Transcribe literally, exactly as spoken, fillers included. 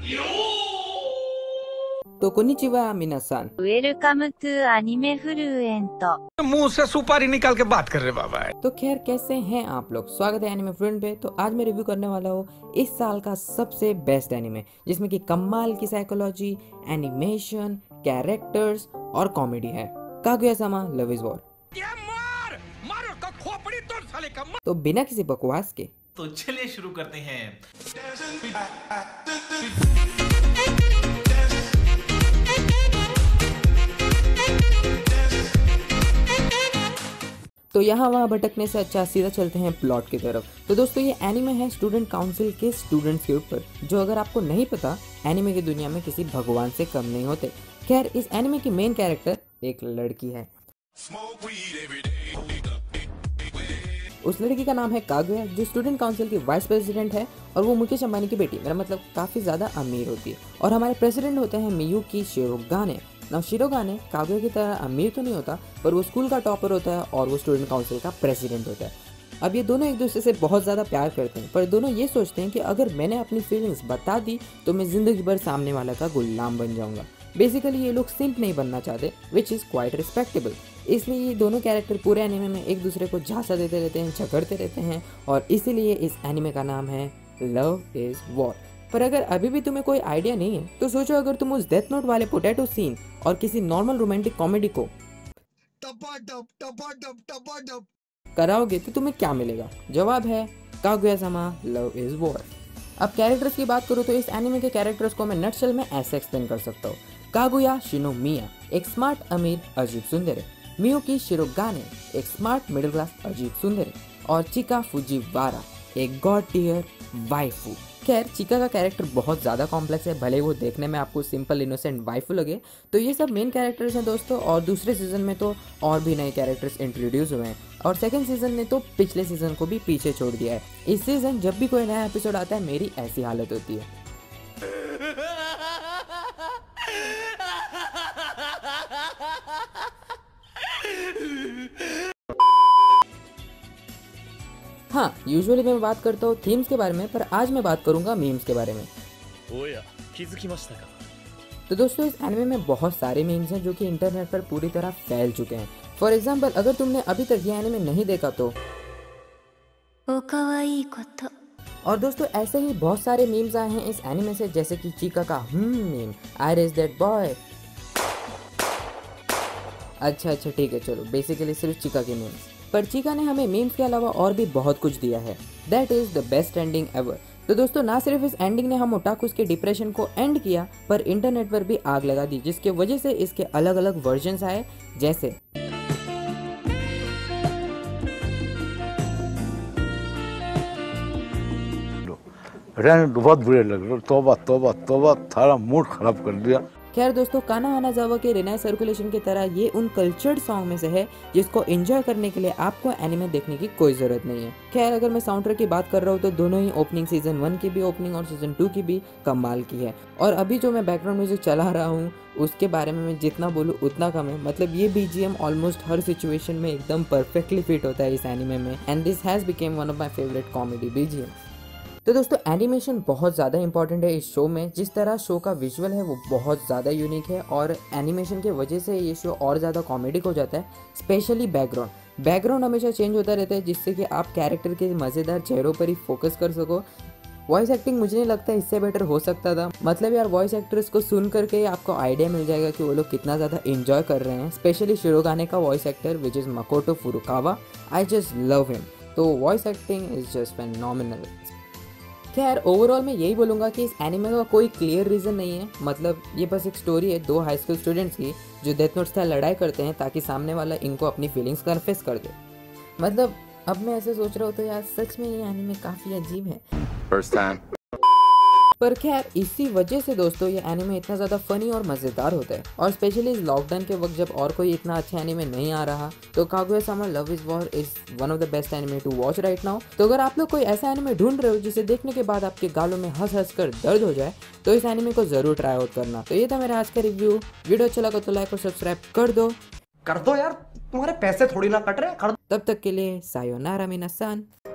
तो कोनिचिवा मिनासान। Welcome to anime fluent. मुंह से सुपारी निकाल के बात कर रहे बाबा। तो खैर कैसे हैं आप लोग, स्वागत है एनिमे फ्लुएंट पे। तो आज मैं रिव्यू करने वाला हूँ इस साल का सबसे बेस्ट एनिमे, जिसमें कि कमाल की साइकोलॉजी, एनिमेशन, कैरेक्टर्स और कॉमेडी है। कागुया-sama लव इज वॉर। मार मार का खोपड़ी तोड़ साले का। तो बिना किसी बकवास के तो चलिए शुरू करते हैं। तो यहाँ वहाँ भटकने से अच्छा सीधा चलते हैं प्लॉट की तरफ। तो दोस्तों ये एनिमे है स्टूडेंट काउंसिल के स्टूडेंट्स के ऊपर, जो अगर आपको नहीं पता एनिमे की दुनिया में किसी भगवान से कम नहीं होते। खैर इस एनिमे की मेन कैरेक्टर एक लड़की है। उस लड़की का नाम है कागुया, जो स्टूडेंट काउंसिल की वाइस प्रेसिडेंट है और वो मुकेश अंबानी की बेटी, मेरा मतलब काफ़ी ज़्यादा अमीर होती है। और हमारे प्रेसिडेंट होते हैं मियुकी शिरोगाने। ना शिरोगाने कागुया की तरह अमीर तो नहीं होता, पर वो स्कूल का टॉपर होता है और वो स्टूडेंट काउंसिल का प्रेसिडेंट होता है। अब ये दोनों एक दूसरे से बहुत ज़्यादा प्यार करते हैं, पर दोनों ये सोचते हैं कि अगर मैंने अपनी फीलिंग्स बता दी तो मैं ज़िंदगी भर सामने वाला का गुलाम बन जाऊँगा। बेसिकली ये लोग सिंप नहीं बनना चाहते, विच इज़ क्वाइट रिस्पेक्टेबल। इसलिए ये दोनों कैरेक्टर पूरे एनिमे में एक दूसरे को झांसा देते रहते हैं, झगड़ते रहते हैं, और इसीलिए इस एनिमे का नाम है लव इज वॉर। पर अगर अभी भी तुम्हें कोई आइडिया नहीं है तो सोचो, अगर तुम उस डेथ नोट वाले पोटैटो सीन और किसी नॉर्मल रोमांटिक कॉमेडी को कराओगे तो तुम्हें क्या मिलेगा? जवाब है कागुया-sama लव इज वॉर। अब कैरेक्टर्स की बात करूँ तो इस एनिमे के कैरेक्टर्स को मैं नटशेल में ऐसे एक्सप्लेन कर सकता हूँ। कागुया शिनोमिया एक स्मार्ट अमीर अजीब सुंदर है, मियुकी शिरोगाने एक स्मार्ट मिडिल क्लास अजीब सुंदर है, और चिका फुजिवारा एक गॉड टियर वाइफू। खैर चिका का कैरेक्टर बहुत ज़्यादा कॉम्प्लेक्स है, भले वो देखने में आपको सिंपल इनोसेंट वाइफू लगे। तो ये सब मेन कैरेक्टर्स हैं दोस्तों, और दूसरे सीजन में तो और भी नए कैरेक्टर्स इंट्रोड्यूस हुए हैं, और सेकंड सीजन ने तो पिछले सीजन को भी पीछे छोड़ दिया है। इस सीजन जब भी कोई नया एपिसोड आता है मेरी ऐसी हालत होती है। हाँ, यूजुअली मैं बात करता हूँ थीम्स के बारे में, पर आज मैं बात करूंगा मीम्स के बारे में। तो दोस्तों इस एनिमे में बहुत सारे मीम्स हैं जो कि इंटरनेट पर पूरी तरह फैल चुके हैं। फॉर एग्जांपल अगर तुमने अभी तक ये एनिमे नहीं देखा तो और दोस्तों ऐसे ही बहुत सारे मीम्स आए हैं इस एनिमे से, जैसे कि चिका का हम्म meme, I raise that boy. अच्छा अच्छा ठीक है, चलो बेसिकली सिर्फ चिका के मीम्स, पर चिका ने हमें मीम्स के अलावा और भी बहुत कुछ दिया है। That is the best ending ever. तो दोस्तों ना सिर्फ इस एंडिंग ने हम ओटाकुस के डिप्रेशन को एंड किया, पर इंटरनेट पर भी आग लगा दी, जिसके वजह से इसके अलग अलग वर्जन्स आए, जैसे बहुत बुरे लग रहे, तौबा तौबा तौबा, थारा मूड खराब कर दिया। खैर दोस्तों काना हानाजावा के रेनाई सर्कुलेशन की तरह ये उन कल्चर्ड सॉन्ग में से है जिसको एंजॉय करने के लिए आपको एनिमे देखने की कोई जरूरत नहीं है। खैर अगर मैं साउंड ट्रैक की बात कर रहा हूँ तो दोनों ही ओपनिंग, सीजन वन की भी ओपनिंग और सीजन टू की भी कमाल की है। और अभी जो मैं बैकग्राउंड म्यूजिक चला रहा हूँ उसके बारे में मैं जितना बोलूँ उतना कम है। मतलब ये बीजीएम ऑलमोस्ट हर सिचुएशन में एकदम परफेक्टली फिट होता है इस एनिमे में, and this has became one of my favourite comedy BGM. तो दोस्तों एनिमेशन बहुत ज़्यादा इंपॉर्टेंट है इस शो में। जिस तरह शो का विजुअल है वो बहुत ज़्यादा यूनिक है, और एनिमेशन के वजह से ये शो और ज़्यादा कॉमेडिक हो जाता है। स्पेशली बैकग्राउंड बैकग्राउंड हमेशा चेंज होता रहता है, जिससे कि आप कैरेक्टर के मज़ेदार चेहरों पर ही फोकस कर सको। वॉइस एक्टिंग मुझे नहीं लगता इससे बेटर हो सकता था। मतलब यार वॉइस एक्टर्स को सुन करके आपको आइडिया मिल जाएगा कि वो लोग कितना ज़्यादा इंजॉय कर रहे हैं। स्पेशली शिरोगाने का voice actor which is Makoto Furukawa, I just love him. तो voice acting is just phenomenal. खैर ओवरऑल मैं यही बोलूँगा कि इस एनिमे का कोई क्लियर रीज़न नहीं है। मतलब ये बस एक स्टोरी है दो हाई स्कूल स्टूडेंट्स की जो डेथ नोट स्टाइल लड़ाई करते हैं ताकि सामने वाला इनको अपनी फीलिंग्स कन्फेस कर दे। मतलब अब मैं ऐसे सोच रहा हूँ तो यार सच में ये एनिमे काफ़ी अजीब है। First time. पर खैर इसी वजह से दोस्तों ये एनिमे इतना ज़्यादा फनी और मज़ेदार होता है। और स्पेशली इस लॉकडाउन के वक्त जब और कोई इतना अच्छा एनिमे नहीं आ रहा, तो कागुया-sama love is war is one of the best anime to watch right now. तो अगर आप लोग कोई ऐसा एनिमे ढूंढ रहे हो जिसे देखने के बाद आपके गालों में हंस हंस कर दर्द हो जाए, तो इस एनिमे को जरूर ट्राई आउट करना। तो ये था मेरा आज का रिव्यू। वीडियो अच्छा लगा तो लाइक और सब्सक्राइब कर दो कर दो यार, तुम्हारे पैसे थोड़ी ना कट रहे। तब तक के लिए सायोनारा मिनासान।